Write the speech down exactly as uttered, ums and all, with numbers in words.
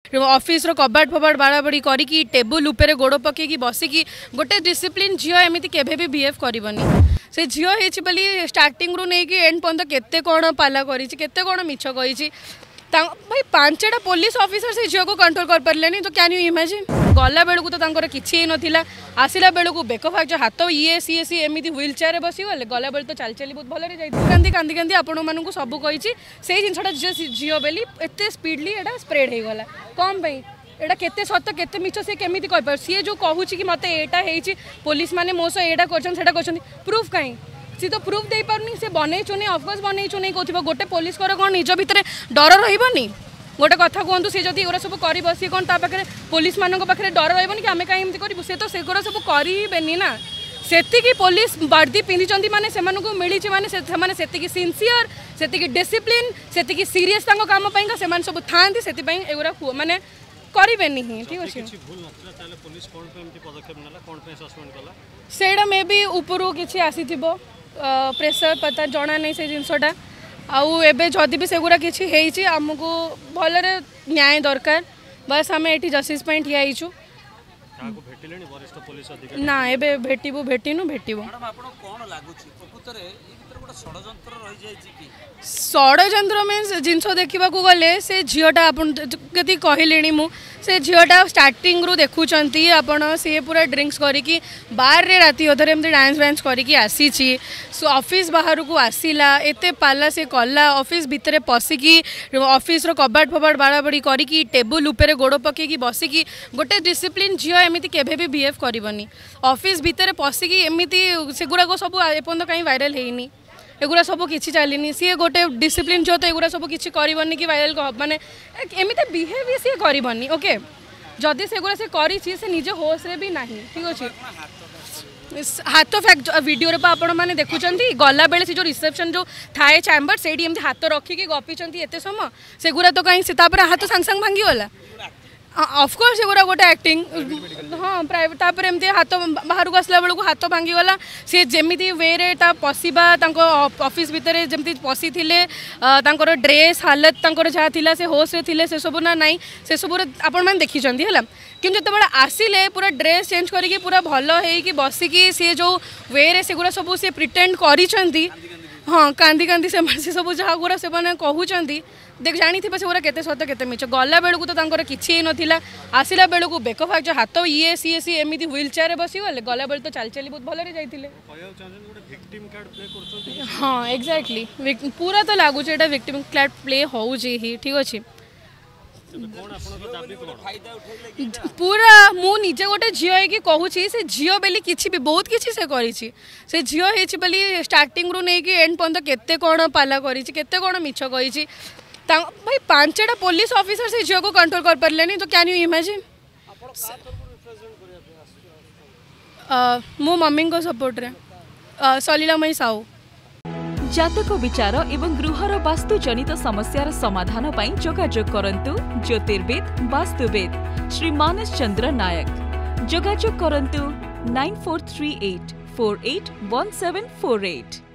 Office रो कबाट फबाट बाड़ा बड़ी करी टेबुल उपरे गोड़ पकईकी बसिकी गोटे डिसिप्लिन झील एमती केभे भी बिहेव करबनी से झील होती बोली स्टार्टिंग रु नहीं एंड पर्यंत केते कौन पाला करी केते कौन मिछ कही भाई पांचटा पुलिस ऑफिसर से झील को कंट्रोल कर पारे तो कैन यू इमेजिन गला बेलू तो किसी ना आसला बेलू बेक फाक हाथ ये सी सी एमती व्हील चेयर बसी गले गला बेल तो चल चली बहुत भल कांदी कांदी कांदी आपण मानक सब कही से जिनटा झील बेली एत स्पीडली एटा स्प्रेड हो गला कम पाई एटा केते सत केते मिछ से केमिति कहि पर सी जो कहूँ कि मत एटा हेची पुलिस माने मो सह एटा करछन सेटा करछन प्रूफ कहीं सी तो प्रूफ दे पारनी से बनई चुनी ऑफकोर्स बनई चुनी कहूँ गोटे पुलिस कर कौन निज भितर डर रही गोटे कथा कहतु सी जब एगुरा सब कर सी कौन पाखे पुलिस मान पाखे डर रही कि आम कहीं करूँ से तो सेगुरा सब करेनि ना सेतिकी पुलिस वर्दी पिंधि माने से मिली माने से सिंसियर से डिसिप्लिन से सीरीयस काम से सब था एगुरा माने करेनि ही ठीक अच्छे से मे भी उपरू किसी आसी प्रेसर पता जना नहीं से जिनसटा आउ एबे जदि भी सेगुरा किसी हेइची हमको भलरे न्याय दरकार बस आम ये जस्टिस ठिया होइछु ना एबे भेटिबु भेटिनु भेटिबु षड्यंत्र मीन्स जिनस देखा गले से झीटा आप कहले मुझे झीटा स्टार्टिंग रु देखुंट आपण सी पूरा ड्रिंक्स करी बार रे राति अधर एमती डांस वांस करी आसी ऑफिस बाहर को आसला एत पाला से कला ऑफिस भितर पशिकी ऑफिस रो कबाट फबाट बाड़ा बड़ी करी टेबुल उपरे गोड़ पकईकी बसिकी गोटे डिसिप्लिन झील एमती केभे भी बिहेव करबनी ऑफिस भितर पशिकी एमती सेगुड़ाक सब एपर्यंत कहीं वायरल होनी एगुरा सब किसी चलनी सी गोटे डिसिप्लिन जो तो एगुरा सब किसी करबनी कि वायरल माने एमती बिहेव भी सी करबनी ओके जदि सेगुरा से करी से निजे होश रे भी नहीं ठीक अच्छे हाथ फैक्ट वीडियो आपण मैंने देखुं गला बेले से जो रिसेप्शन जो थाए चैम्बर से हाथ रखिकी गपीचंत एत समय सेगुरा तो कहीं से हाथ सांग सांग भांगी गला ऑफकोर्स एगुरा गोटे एक्टिंग हाँ प्राइवेट एमती हाथ बाहर को आसला बेलू हाथ भांगी गला सी जमी वे रे पशिबा ऑफिस भितर जमी पशि थे ड्रेस हालत जहाँ थिला से होश रे थिले से सब ना नाई से सब आपण मैंने देखी है कि जो आसिले पूरा ड्रेस चेंज करके पूरा भल हो बसिकी सी जो वे रे सेगुरा सब से प्रिटेंड करी हाँ कांदी कांदी से सब जहाँ गुरा से कहते देख जानी थी से केते सत केते मिछ गला बेलू तो किसी ना आसला बेलू बेक फाक हाथ ये सी सी एमती व्हील चेयर बसी गले गला बेल तो चल चली बहुत भल जाइए हाँ एक्जाक्टली पूरा तो लगुच एटा विक्टिम कार्ड प्ले हो ठीक अच्छे पूरा मु निजे गोटे झील कि कहूँ से झील बेली किसी भी बहुत किसी से करी से झील होती बोली स्टार्टिंग रु नहीं एंड पर्यंत केते कौन पाला करी केते कौन मिछ कही भाई पांचटा पुलिस ऑफिसर से झील को कंट्रोल कर पारे तो कैन यू इमेजिन मो मम्मी को सपोर्ट रे सलीलामयी साहू जातक विचार एवं गृहर वास्तु जनित समस्यार समाधान पाई जोगाजोग करंतु ज्योतिर्वेद वास्तुवेद श्री मानस चंद्र नायक जोगाजोग करंतु nine four three eight four eight one seven four eight.